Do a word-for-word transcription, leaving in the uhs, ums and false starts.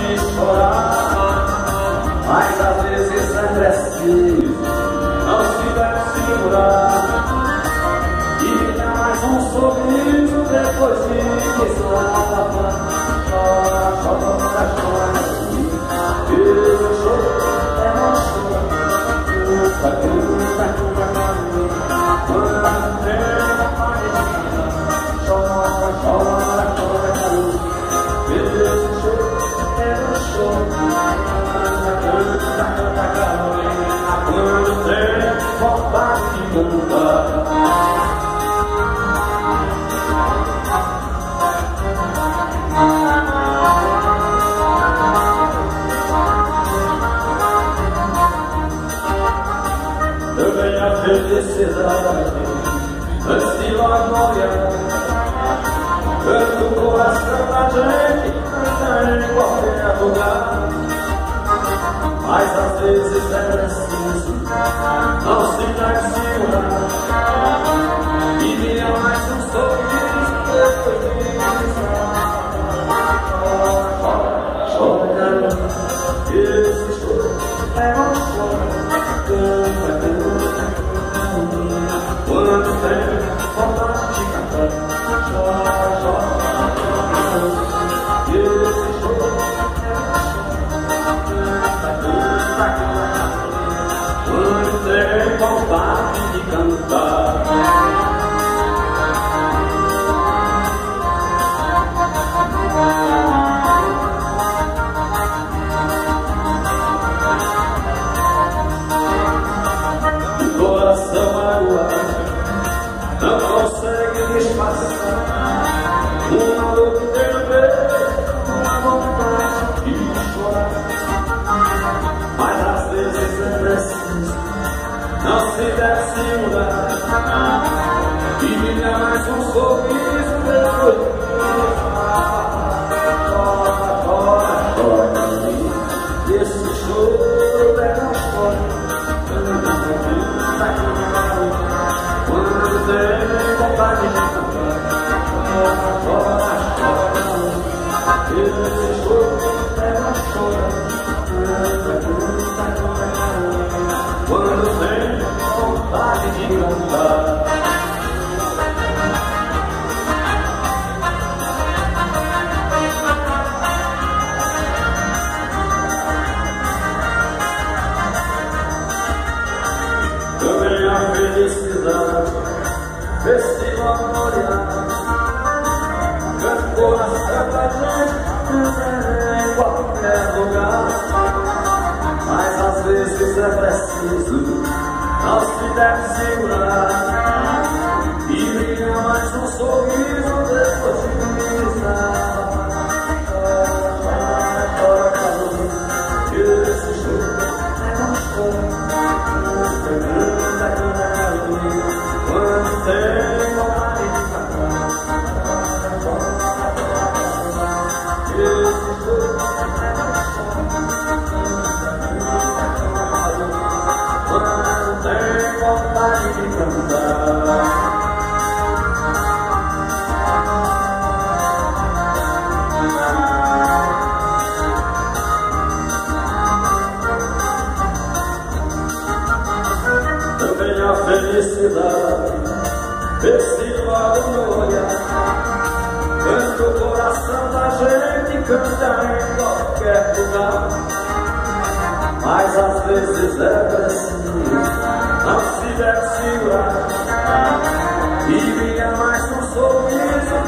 de chorar, mas às vezes é preciso não se deve segurar e dá mais um sorriso depois de desabafar. Chora, chora, chora, esse choro é não chora, canta, canta, canta, quando tem vontade de cantar. Chora, chora, chora, esse choro é não chora, canta, canta, Carolina, quando tem vontade de cantar. Também a felicidade antes de logo olhar, tanto o coração da gente em qualquer lugar. Mas às vezes é preciso não se deve segurar e virar mais um sorriso depois de chora, chora, chora, garota, esse choro é um choro, canta, canta, quando tem vontade de cantar. Chora, chora, chora, esse choro quando tem vontade de cantar. O coração magoado não consegue disfarçar uma dor que tem no peito, uma vontade de chorar. Mas às vezes é preciso não se deve segurar e brilhar mais um sorriso depois de chora, chora, chora, esse choro é não chora, quando tem vontade de cantar. Chora, chora, esse choro é não chora, quando tem vontade de cantar. Também a felicidade vê se logo olhar, canta o coração da gente em qualquer lugar. Mas às vezes é preciso não se deve segurar e brilha mais um sorriso depois de desabafar. Chora, chora, Carolina, esse choro é não chora, canta, canta, Carolina, quando tem vontade de cantar. Esse choro é não chora, quando tem vontade de cantar. Também a felicidade vê se logo no olhar, canta o coração da gente, canta em qualquer lugar. Mas às vezes é preciso não se deve segurar e brilha mais um sorriso